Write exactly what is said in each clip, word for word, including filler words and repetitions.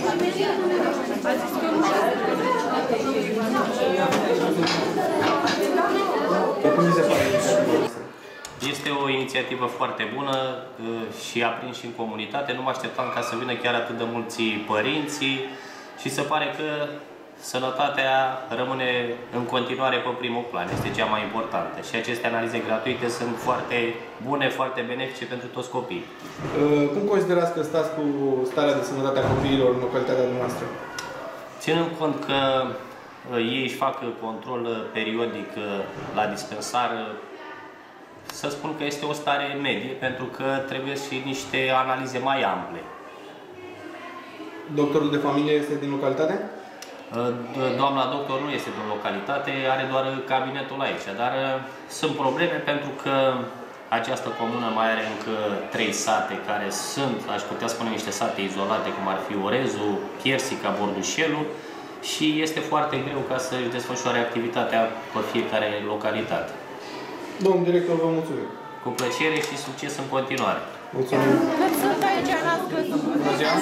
Cum vi se pare? Este o inițiativă foarte bună și a prins și în comunitate. Nu mă așteptam ca să vină chiar atât de mulți părinții și se pare că sănătatea rămâne în continuare pe primul plan. Este cea mai importantă. Și aceste analize gratuite sunt foarte bune, foarte benefice pentru toți copiii. Cum considerați că stați cu starea de sănătate a copiilor în localitatea noastră? Ținând cont că ei își fac control periodic la dispensar, să spun că este o stare medie, pentru că trebuie și niște analize mai ample. Doctorul de familie este din localitate? Doamna doctor nu este din localitate, are doar cabinetul aici, dar sunt probleme pentru că această comună mai are încă trei sate care sunt, aș putea spune, niște sate izolate, cum ar fi Orezu, Chiersica, Bordușelu, și este foarte greu ca să-și desfășoare activitatea pe fiecare localitate. Domnul director, vă mulțumim. Cu plăcere și succes în continuare. Mulțumim. Sunt aici, n-ați văzut. Bună ziua.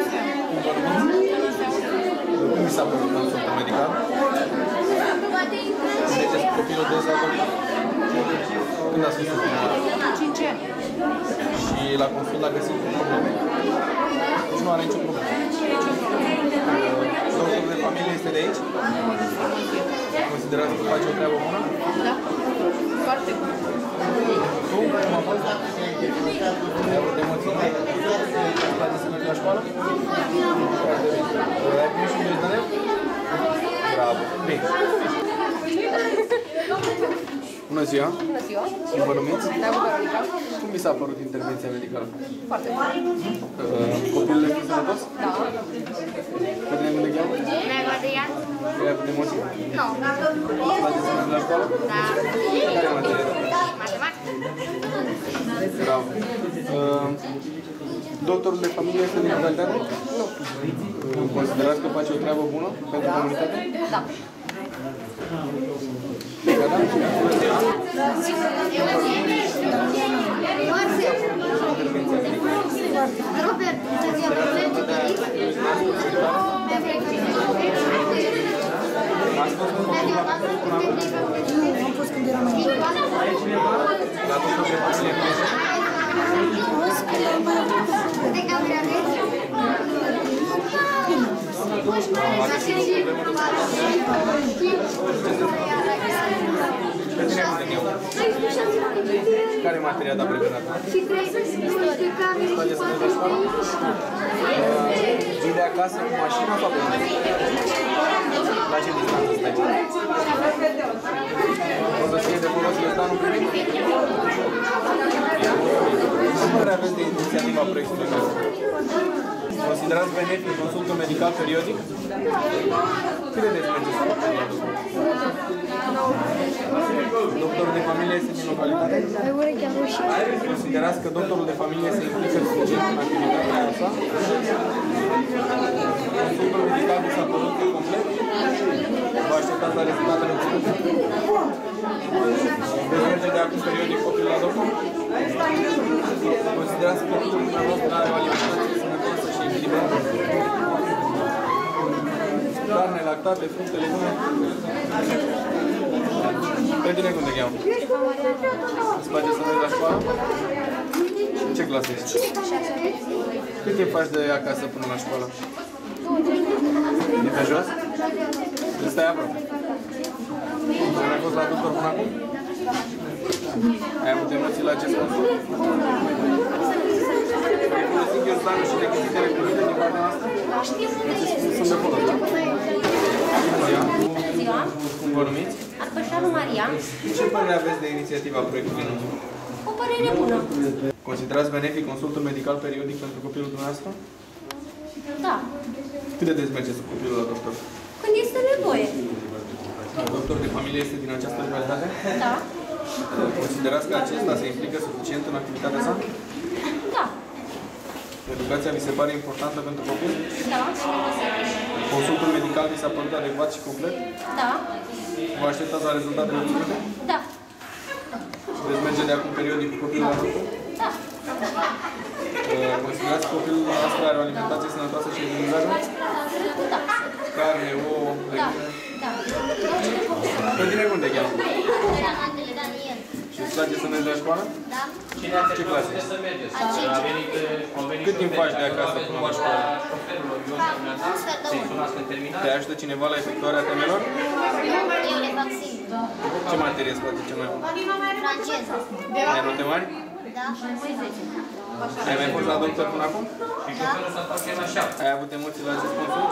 Cum vi s-a părut consultul medical? Mergeți cu copilul de ăsta? Când ați fost ultima oară? cinci ani. Și la consult a găsit probleme? Deci nu are nicio problemă. Doctorul de familie este de aici? Considerați că face o treabă bună? Da. Foarte bună. Tu? Cum a fost? Ai avut emoții? Îți place să mergi la școală? Foarte bine. Ai primit și un bezdanel? Bravo. Bine. Bună ziua! Bună ziua! Sunt vă numiți? Da, Bucărulica. Cum vi s-a părut intervenția medicală? Foarte bună. Copilul este sănătos? Da. Cătălin unde cheamă? Mega de ea? Ai avut emoții? Nu. Îți place să mergi la școală? Da. Care materie? Matematică? Bravo. Doctorul de familie este din localitate? Nu. Considerați că face o treabă bună pentru comunitate? Da. Gata? Robert, Ați fost în copil la copil până acum? Nu, am fost când eram mai mic. La doctorul de familie nu este? Am fost când eram mai mic. de camera de Care e materia ta preferată? Îți place să mergi la școală? Vii de acasă cu mașina sau pe unde? La ce distanță stai? O să fie de folos bezdanul primit? Ce părere aveți de inițiativa proiectului meu? Considerați benefic consultul medical periodic? Cât de des mergeți la doctor? Doctorul de familie este din localitate? Considerați că doctorul de familie se implică suficient în activitatea sa? Consultul medical vi s-a părut complet? Vă așteptați la rezultatele obținute? Veți merge de acum periodic copil la doctor? Considerați că copilul dumneavoastră are o alimentație sănătoasă și echilibrată? Carne, lactate, fructe, legume? Pe tine cum te cheamă? Îți place să mergi la școală? În ce clasă ești? Cât timp faci de acasă până la școală? E pe jos? Îți stai aproape? Ai mai fost la doctor până acum? Ai avut emoții la acest consult? Ai folosit ghiozdanul și rechizitele primite din partea noastră? Sunt de folos, da? Bună ziua! Bună ziua! Cum vă numiți? Arpășanu Maria. Ce părere aveți de inițiativa proiectului nostru? O părere bună. Considerați benefic consultul medical periodic pentru copilul dumneavoastră? Da. Cât de des mergeți cu copilul la doctor? Când este nevoie. Doctor de familie este din această localitate? Da. Considerați că acesta se implică suficient în activitatea sa? Da. Educația vi se pare importantă pentru copil? Da. Consultul medical vi s-a părut adecvat și complet? Da. Vă așteptați la rezultatele obținute? Da. Veți merge de acum periodic cu copilul la doctor? Da. Considerați că copilul nostru are o alimentație sănătoasă și echilibrată? Cred că da. Carne, ouă, Da, legume? da. Orice consumă. Pe tine cum te cheamă? Ramandele Daniel. Și îți place să mergi la școală? Da? Cine a terminat să mergeți? A venit, a venit Cât timp faci de acasă până la școală? Un sfert de oră. Te ajută cineva la efectuarea temelor? Eu le fac singur. Ce materie îți place cel mai mult? Franceză. Ai note mari? Da? Ai mai fost la doctor până acum? Da? Ai avut emoții la acest consult?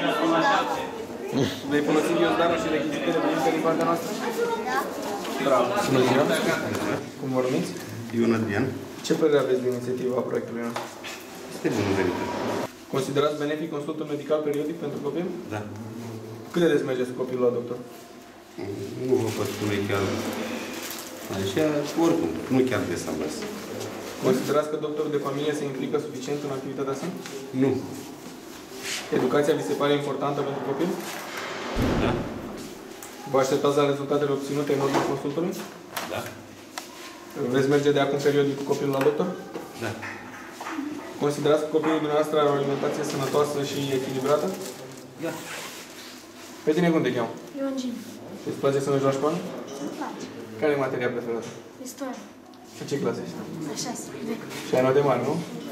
Vei folosi ghiozdanul și rechizitele primite din partea noastră? Da? Bravo! Bună ziua! Cum vă numiți? Ion Adrian. Ce părere aveți de inițiativa proiectului nostru? Este binevenită. Considerați benefic consultul medical periodic pentru copil? Da. Cât de des mergeți cu copilul la doctor? Nu vă pot spune chiar așa, oricum, nu chiar des am mers. Considerați că doctorul de familie se implică suficient în activitatea sa? Nu. Educația vi se pare importantă pentru copil? Da? Vă așteptați la rezultatele obținute în urma consultului? Da? Veți merge de acum periodic cu copilul la doctor? Da. Considerați că copilul dumneavoastră are o alimentație sănătoasă și echilibrată? Da. Pe tine cum te cheamă? Iongin. Îți place să mergi la școală? Ce-mi place? Care e materia preferată? Istorie. În ce clasă ești? A șase. Vechi. Și ai note mari, nu?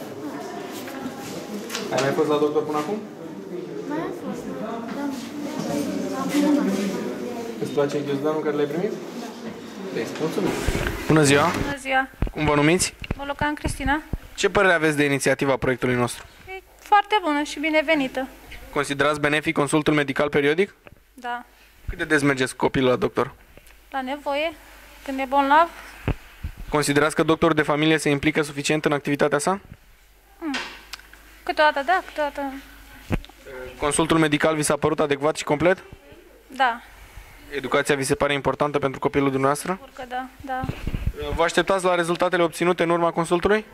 Ai mai fost la doctor până acum? Mai am fost. Da. Acum nu. Îți place ghiozdanul care l-ai primit? Da. Mulțumim! Bună ziua! Bună ziua! Cum vă numiți? Bolocan Cristina. Ce părere aveți de inițiativa proiectului nostru? E foarte bună și binevenită. Considerați benefic consultul medical periodic? Da. Cât de des mergeți cu copilul la doctor? La nevoie, când e bolnav, Considerați că doctorul de familie se implică suficient în activitatea sa? câteodată da, câteodată Consultul medical vi s-a părut adecvat și complet? da. Educația vi se pare importantă pentru copilul dumneavoastră? Sigur că da, da. Vă așteptați la rezultatele obținute în urma consultului?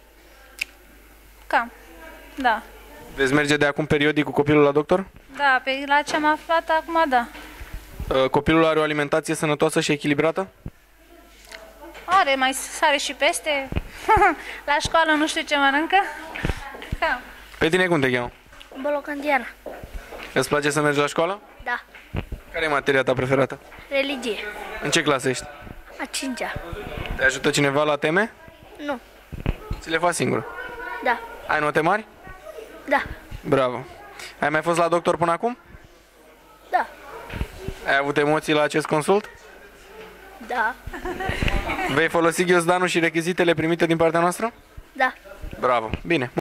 Cam. Da. Veți merge de acum periodic cu copilul la doctor? Da, pe la ce am aflat acum, da. Copilul are o alimentație sănătoasă și echilibrată? Are, mai sare și peste. La școală nu știu ce mănâncă. Cam. Pe tine cum te cheamă? Bolocan Diana. Îți place să mergi la școală? Da. Care e materia ta preferată? Religie. În ce clasă ești? A cincea. Te ajută cineva la teme? Nu. Ți le faci singur. Da. Ai note mari? Da. Bravo. Ai mai fost la doctor până acum? Da. Ai avut emoții la acest consult? Da. Vei folosi ghiozdanul și rechizitele primite din partea noastră? Da. Bravo. Bine.